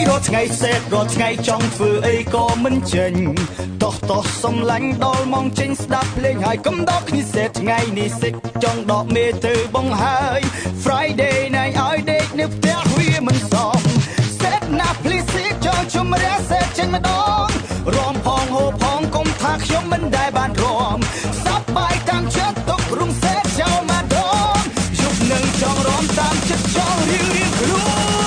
រាល់ថ្ងៃសេតរាល់ថ្ងៃចង់ធ្វើអីក៏មិនចេញតោះសំឡាញ់ដល់មកចេញស្ដាប់ភ្លេងហើយកុំដកគ្នាសេតថ្ងៃនេះសិចចង់ដកមេទៅបងហើយ Friday night ឲ្យដេកនៅផ្ទះវាមិនសមសេតណា please ចង់ជុំរះសេតចេញម្ដងរំផងហូបផងកុំថាខ្ញុំមិនដែលបានរំសប្បាយតាមចិត្តទុករុំសេតចោលមកដងយប់នឹងចង់រំតាមចិត្តចង់រៀងខ្លួន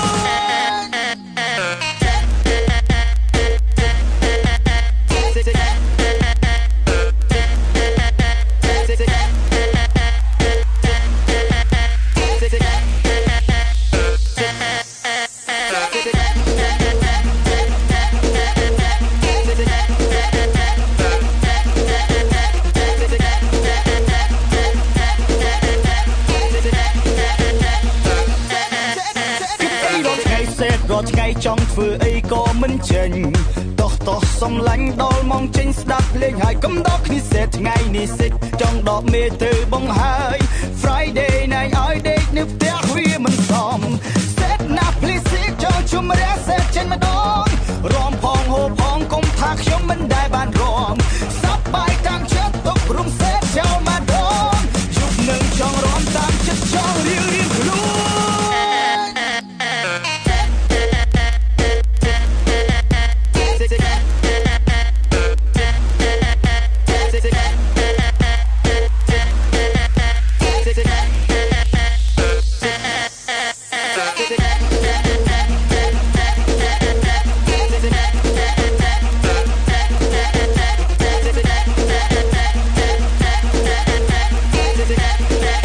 រាល់ថ្ងៃចង់ធ្វើអីក៏មិនចេញតោះសំឡាញ់ដល់មកចេញស្ដាប់ភ្លេងហើយកុំដកគ្នាសេតថ្ងៃនេះសិចចង់ដកមេទៅបងហើយ Friday night ឲ្យដេកនៅផ្ទះវាមិនសមសេតណា please ចង់ជុំរះសេតចេញម្ដងរំផងហូបផងកុំថាខ្ញុំមិនដែលបានរំសប្បាយតាមចិត្តទុករុំសេតចោលមកដងយប់នឹងចង់រំតាមចិត្តចង់រៀងខ្លួន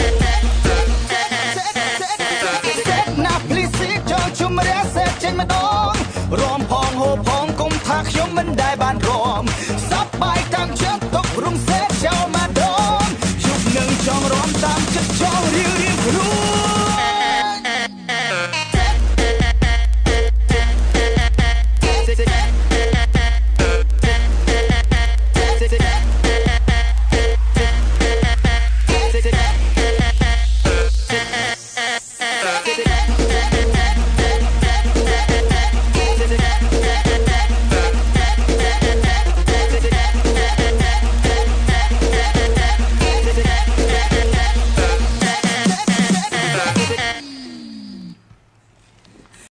ជុំរះសេតចេញម្ដង